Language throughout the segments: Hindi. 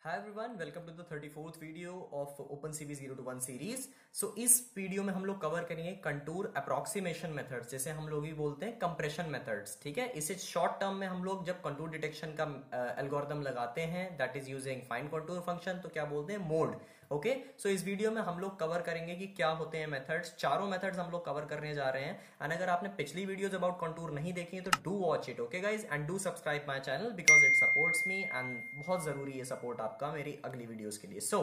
Hi everyone, welcome to the 34th video of OpenCV 0 to 1 series. इस वीडियो में हम लोग कवर करेंगे कंटूर अप्रोक्सीमेशन मेथड्स, जैसे हम लोग भी बोलते हैं कंप्रेशन मेथड्स। ठीक है, इसे शॉर्ट टर्म में हम लोग जब कंटूर डिटेक्शन का एल्गोरिदम लगाते हैं that is using find contour function, तो क्या बोलते हैं, मोड। ओके, सो इस वीडियो में हम लोग कवर करेंगे कि क्या होते हैं मेथड्स। चारों मेथड्स हम लोग कवर करने जा रहे हैं। एंड अगर आपने पिछली वीडियोस अबाउट कंटूर नहीं देखी है तो do watch it, okay guys, and do subscribe my channel because it supports me and बहुत जरूरी है सपोर्ट आपका मेरी अगली वीडियोस के लिए। So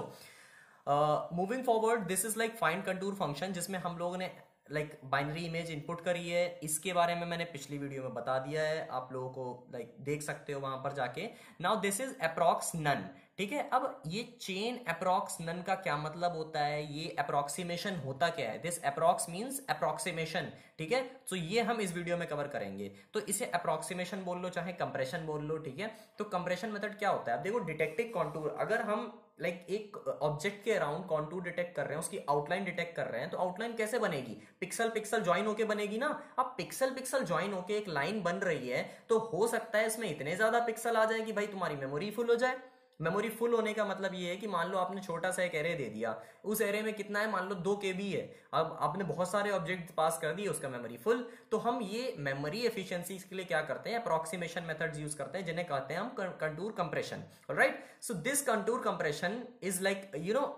moving forward, this is like find contour function जिसमें हम लोगों ने लाइक बाइनरी इमेज इनपुट करी है। इसके बारे में मैंने पिछली वीडियो में बता दिया है, आप लोगों को लाइक देख सकते हो वहां पर जाके। Now this is approx none. ठीक है, अब ये चेन अप्रॉक्स नन का क्या मतलब होता है, ये अप्रोक्सीमेशन होता क्या है। This approx means approximation. ठीक है, तो ये हम इस वीडियो में कवर करेंगे। तो इसे अप्रोक्सीमेशन बोल लो चाहे कंप्रेशन बोल लो। ठीक है, तो कंप्रेशन मेथड क्या होता है। अब देखो, डिटेक्टिंग कॉन्टूर, अगर हम लाइक एक ऑब्जेक्ट के अराउंड कॉन्टूर डिटेक्ट कर रहे हैं, उसकी आउटलाइन डिटेक्ट कर रहे हैं, तो आउटलाइन कैसे बनेगी, पिक्सल पिक्सल ज्वाइन होके बनेगी ना। अब पिक्सल पिक्सल ज्वाइन होके एक लाइन बन रही है, तो हो सकता है इसमें इतने ज्यादा पिक्सल आ जाए कि भाई तुम्हारी मेमोरी फुल हो जाए। मेमोरी फुल होने का मतलब ये है कि मान लो आपने छोटा सा एक एरे दे दिया, उस एरे में कितना है, मान लो 2 KB है। अब आपने बहुत सारे ऑब्जेक्ट पास कर दिए, उसका मेमोरी फुल। तो हम ये मेमोरी एफिशिएंसी के लिए क्या करते हैं, अप्रोक्सीमेशन मेथड्स यूज करते हैं, जिन्हें कहते हैं हम contour compression. Alright, so this contour compression is like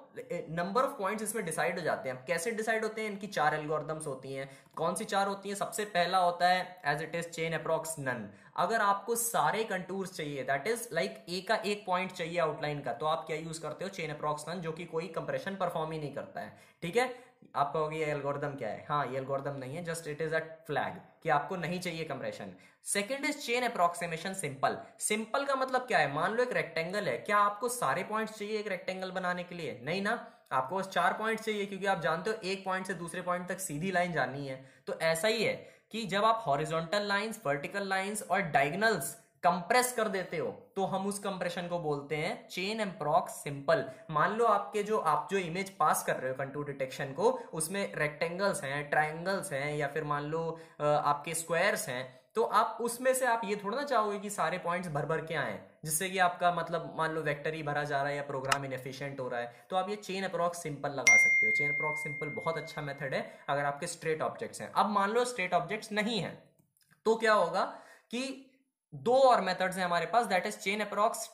number of points इसमें डिसाइड हो जाते हैं। कैसे डिसाइड होते हैं, इनकी 4 एल्गोरिथम्स होती हैं। कौन सी 4 होती हैं, सबसे पहला होता है as it is chain approx none. अगर आपको सारे कंटूर्स चाहिए, दैट इज लाइक ए का एक पॉइंट चाहिए आउटलाइन का, तो आप क्या यूज करते हो, चेन अप्रॉक्स नन, जो कि कोई कंप्रेशन परफॉर्म ही नहीं करता है। ठीक है, आप कहोगे ये एल्गोरिदम क्या है। हाँ, ये एल्गोरिदम नहीं है, just it is a flag कि आपको नहीं चाहिए compression. Second is chain approximation simple. Simple का मतलब क्या है, मान लो एक रेक्टेंगल है, क्या आपको सारे पॉइंट्स चाहिए एक रेक्टेंगल बनाने के लिए, नहीं ना। आपको बस 4 पॉइंट चाहिए, क्योंकि आप जानते हो एक पॉइंट से दूसरे पॉइंट तक सीधी लाइन जानी है। तो ऐसा ही है कि जब आप हॉरिजॉन्टल लाइंस, वर्टिकल लाइंस और डायगोनल्स कंप्रेस कर देते हो, तो हम उस कंप्रेशन को बोलते हैं चेन अप्रॉक्स सिंपल। मान लो आप जो इमेज पास कर रहे हो कंटूर डिटेक्शन को, उसमें रेक्टेंगल्स हैं, ट्रायंगल्स हैं, या फिर मान लो आपके स्क्वायर्स हैं, तो आप उसमें से आप ये थोड़ा ना चाहोगे कि सारे पॉइंट्स भर भर के आए, जिससे कि आपका मतलब मान लो वेक्टर ही भरा जा रहा है या प्रोग्राम इनएफिशिएंट हो रहा है। तो आप ये चेन अप्रॉक्स सिंपल लगा सकते हो। चेन अप्रॉक्स सिंपल बहुत अच्छा मेथड है अगर आपके स्ट्रेट ऑब्जेक्ट्स हैं। अब मान लो स्ट्रेट ऑब्जेक्ट्स नहीं है, तो क्या होगा कि 2 और मेथड्स हैं हमारे पास, that is chain approx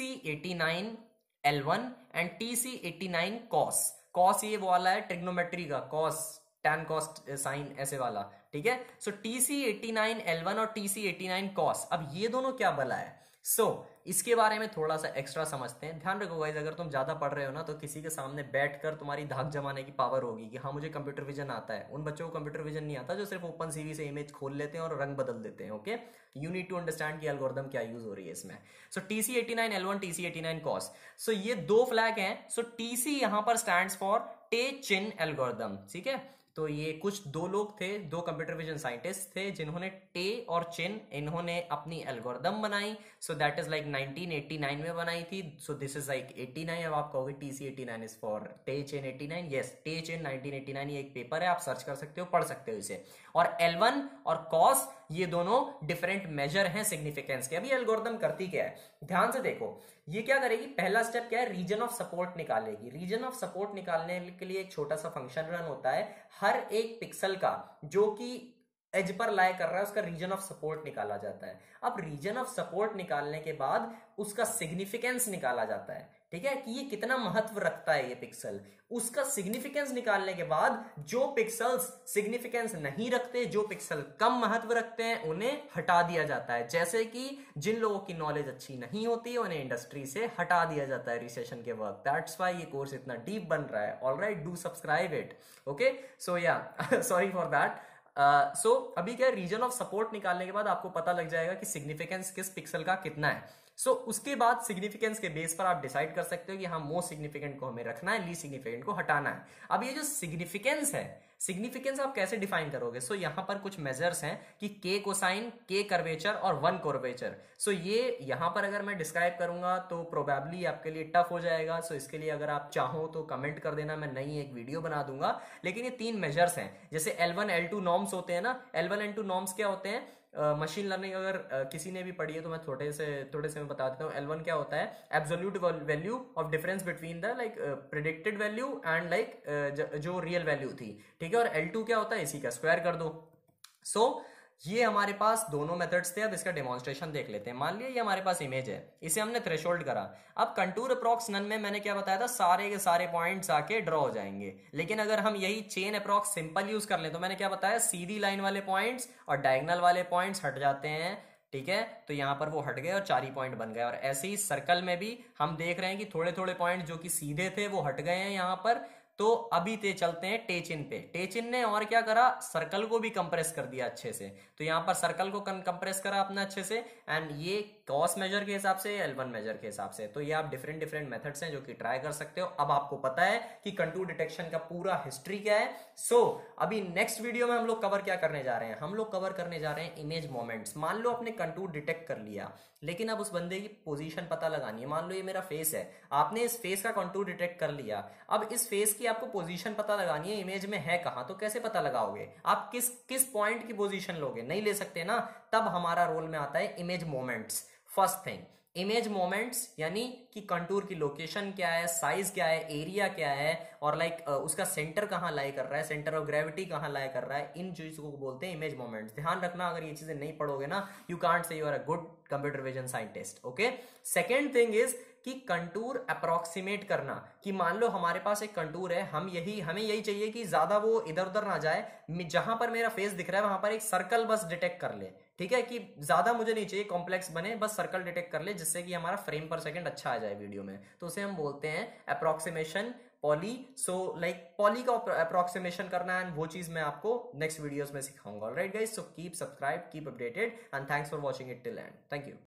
TC89 L1 and TC89 cos। Cos ये वाला है ट्रिग्नोमेट्री का, कॉस टैन कॉस साइन ऐसे वाला। ठीक है, सो TC89 L1 और TC89 cos, अब ये दोनों क्या भला है। इसके बारे में थोड़ा सा एक्स्ट्रा समझते हैं। ध्यान रखो गाइस, अगर तुम ज्यादा पढ़ रहे हो ना, तो किसी के सामने बैठकर तुम्हारी धाक जमाने की पावर होगी कि हाँ मुझे कंप्यूटर विजन आता है। उन बच्चों को कंप्यूटर विजन नहीं आता जो सिर्फ OpenCV से इमेज खोल लेते हैं और रंग बदल देते हैं। Okay, you need to understand कि एल्गोरिदम क्या यूज हो रही है इसमें। सो TC89 L1, TC89 cos, सो ये 2 फ्लैग हैं। सो TC यहां पर स्टैंड्स फॉर टे चिन एल्गोरिदम। ठीक है, तो ये कुछ 2 लोग थे, 2 कंप्यूटर विजन साइंटिस्ट थे, जिन्होंने टे और चिन, इन्होंने अपनी एल्गोरिदम बनाई। सो दैट इज लाइक 1989 में बनाई थी। So this is like 89। अब आप कहोगे TC89 इज फॉर टे चिन 89। यस, टे चिन 1989, ये एक पेपर है, आप सर्च कर सकते हो, पढ़ सकते हो इसे। और L1 और cos ये दोनों डिफरेंट मेजर हैं सिग्निफिकेंस के। अभी एल्गोरिदम करती क्या है, ध्यान से देखो। ये क्या करेगी, पहला स्टेप क्या है, रीजन ऑफ सपोर्ट निकालेगी। रीजन ऑफ सपोर्ट निकालने के लिए एक छोटा सा फंक्शन रन होता है। हर एक पिक्सल का जो कि एज पर लाई कर रहा है, उसका रीजन ऑफ सपोर्ट निकाला जाता है। अब रीजन ऑफ सपोर्ट निकालने के बाद उसका सिग्निफिकेंस निकाला जाता है। ठीक है, कि ये कितना महत्व रखता है ये पिक्सल। उसका सिग्निफिकेंस निकालने के बाद जो पिक्सल्स सिग्निफिकेंस नहीं रखते, जो पिक्सल कम महत्व रखते हैं, उन्हें हटा दिया जाता है। जैसे कि जिन लोगों की नॉलेज अच्छी नहीं होती है, उन्हें इंडस्ट्री से हटा दिया जाता है रिसेशन के वक्त। दैट्स व्हाई ये कोर्स इतना डीप बन रहा है। Alright, do subscribe it. Okay, so या सॉरी फॉर दैट। अभी क्या, रीजन ऑफ सपोर्ट निकालने के बाद आपको पता लग जाएगा कि सिग्निफिकेंस किस पिक्सल का कितना है। उसके बाद सिग्निफिकेंस के बेस पर आप डिसाइड कर सकते हो कि हाँ मोस्ट सिग्निफिकेंट को हमें रखना है, लीस्ट सिग्निफिकेंट को हटाना है। अब ये जो सिग्निफिकेंस है, सिग्निफिकेंस आप कैसे डिफाइन करोगे। यहां पर कुछ मेजर्स हैं कि K कोसाइन, K कर्वेचर और 1 कर्वेचर। ये यहां पर अगर मैं डिस्क्राइब करूंगा तो प्रोबेबली आपके लिए टफ हो जाएगा। इसके लिए अगर आप चाहो तो कमेंट कर देना, मैं नई एक वीडियो बना दूंगा। लेकिन ये 3 मेजर्स हैं। जैसे L1 L2 नॉर्म्स होते हैं ना, L1 L2 नॉर्म्स क्या होते हैं, मशीन लर्निंग अगर किसी ने भी पढ़ी है तो मैं थोड़े से मैं बता देता हूँ। L1 क्या होता है, absolute value of difference between the like predicted value and like जो रियल वैल्यू थी, ठीक है। और L2 क्या होता है, इसी का स्क्वायर कर दो। सो ये हमारे पास दोनों मेथड्स थे। अब इसका डेमोन्स्ट्रेशन देख लेते हैं। मान लिया ये हमारे पास इमेज है, इसे हमने थ्रेशोल्ड करा। अब कंटूर अप्रॉक्स नन में मैंने क्या बताया था, सारे के सारे पॉइंट्स आके ड्रॉ हो जाएंगे। लेकिन अगर हम यही चेन अप्रॉक्स सिंपल यूज कर लें तो मैंने क्या बताया, सीधी लाइन वाले पॉइंट्स और डायगोनल वाले पॉइंट्स हट जाते हैं, ठीक है। तो यहां पर वो हट गए और 4 ही पॉइंट बन गए। और ऐसे ही सर्कल में भी हम देख रहे हैं कि थोड़े थोड़े पॉइंट जो कि सीधे थे वो हट गए हैं यहां पर। तो अभी ते चलते हैं टेचिन पे। टेचिन ने और क्या करा, सर्कल को भी कंप्रेस कर दिया अच्छे से। तो यहां पर सर्कल को कंप्रेस करा अपना अच्छे से, एंड ये कॉस मेजर के हिसाब से, L1 मेजर के हिसाब से। तो ये आप डिफरेंट डिफरेंट मेथड्स हैं जो कि ट्राई कर सकते हो। अब आपको पता है कि कंटूर डिटेक्शन का पूरा हिस्ट्री क्या है। सो अभी नेक्स्ट वीडियो में हम लोग कवर क्या करने जा रहे हैं, हम लोग कवर करने जा रहे हैं इमेज मोमेंट्स। मान लो आपने कंटूर डिटेक्ट कर लिया, लेकिन अब उस बंदे की पोजीशन पता लगानी है। मान लो ये मेरा फेस है, आपने इस फेस का कंटूर डिटेक्ट कर लिया। अब इस फेस की आपको पोजीशन पता लगानी है, इमेज में है कहां, तो कैसे पता लगाओगे आप, किस किस पॉइंट की पोजीशन लोगे, नहीं ले सकते ना। तब हमारा रोल में आता है image moments. First thing, image moments यानी कि कंटूर की लोकेशन क्या है, साइज क्या है, एरिया क्या है, और लाइक उसका सेंटर कहां लाई कर रहा है, सेंटर ऑफ ग्रेविटी कहां लाई कर रहा है, इन चीजों को बोलते हैं इमेज मोमेंट्स। ध्यान रखना, अगर ये चीजें नहीं पढ़ोगे ना, you can't say you are a good computer vision scientist, okay. Second thing is कि कंटूर अप्रोक्सीमेट करना, कि मान लो हमारे पास एक कंटूर है, हमें यही चाहिए कि ज्यादा वो इधर उधर ना जाए, जहां पर मेरा फेस दिख रहा है वहां पर एक सर्कल बस डिटेक्ट कर ले, ठीक है। कि ज्यादा मुझे नहीं चाहिए कॉम्प्लेक्स बने, बस सर्कल डिटेक्ट कर ले, जिससे कि हमारा फ्रेम पर सेकंड अच्छा आ जाए वीडियो में। तो उसे हम बोलते हैं approximation poly. So like poly का अप्रोक्सीमेशन करना है, वो चीज मैं आपको नेक्स्ट वीडियोस में सिखाऊंगा। Alright guys, so keep subscribe, keep updated, and thanks for watching it till end. Thank you.